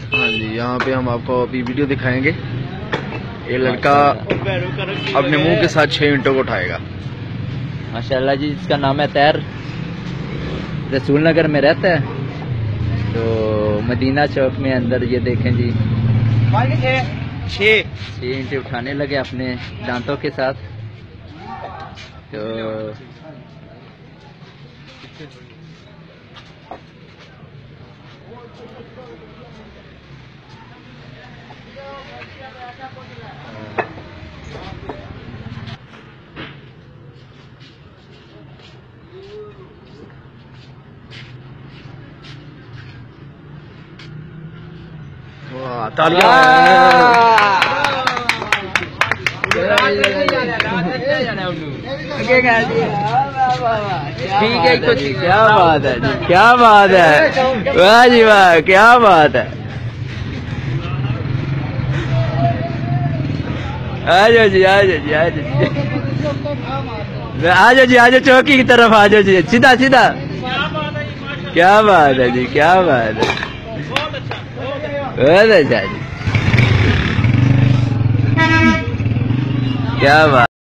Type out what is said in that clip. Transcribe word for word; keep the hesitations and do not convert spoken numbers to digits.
हाँ जी, यहाँ पे हम आपको अभी वीडियो दिखाएंगे। ये लड़का अपने मुंह के साथ छह ईंटों को उठाएगा। माशाल्लाह जी। इसका नाम है तैर, रसूल नगर में रहता है, तो मदीना चौक में अंदर ये देखें जी छह छह ईंटें उठाने लगे अपने दांतों के साथ। तो वाह, तालियां। ठीक है कुछ, क्या बात है जी, क्या बात है, वाह जी वाह, क्या बात है। आ जाओ जी, आ जाओ जी, आ जाओ जी, आ जाओ जी, आ जाओ चौकी की तरफ आ जाओ जी, सीधा सीधा। क्या बात है जी, क्या बात है, बहुत अच्छा जी, क्या बात।